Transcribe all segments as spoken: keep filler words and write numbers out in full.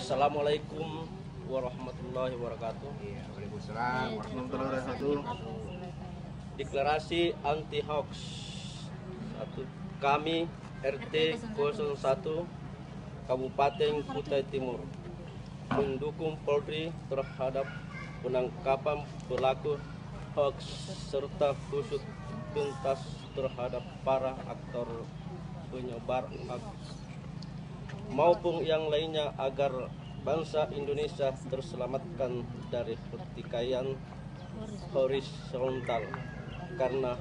Assalamualaikum warahmatullahi wabarakatuh. Iya, Waalaikumsalam warahmatullahi wabarakatuh. Deklarasi anti hoax. Satu, kami R T nol satu Kabupaten Kutai Timur mendukung Polri terhadap penangkapan pelaku hoax serta usut tuntas terhadap para aktor penyebar hoax maupun yang lainnya agar bangsa Indonesia terselamatkan dari pertikaian horizontal karena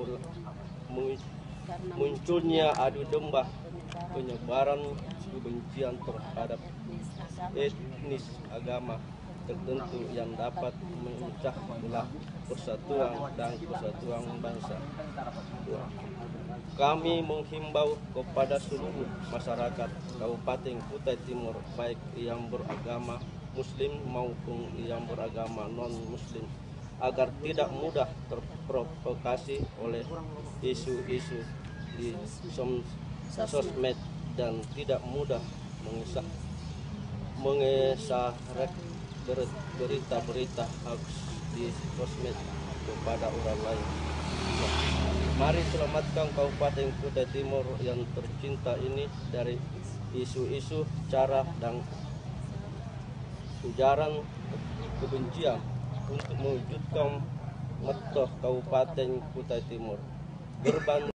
munculnya adu domba penyebaran kebencian terhadap etnis agama tertentu yang dapat memecah belah persatuan dan kesatuan bangsa. Kami menghimbau kepada seluruh masyarakat Kabupaten Kutai Timur, baik yang beragama Muslim maupun yang beragama non-Muslim, agar tidak mudah terprovokasi oleh isu-isu di sosmed dan tidak mudah mengisah mengesahkan berita-berita hoax di sosmed kepada orang lain. Mari selamatkan Kabupaten Kutai Timur yang tercinta ini dari isu-isu, cara dan ujaran kebencian untuk mewujudkan moto Kabupaten Kutai Timur. Berban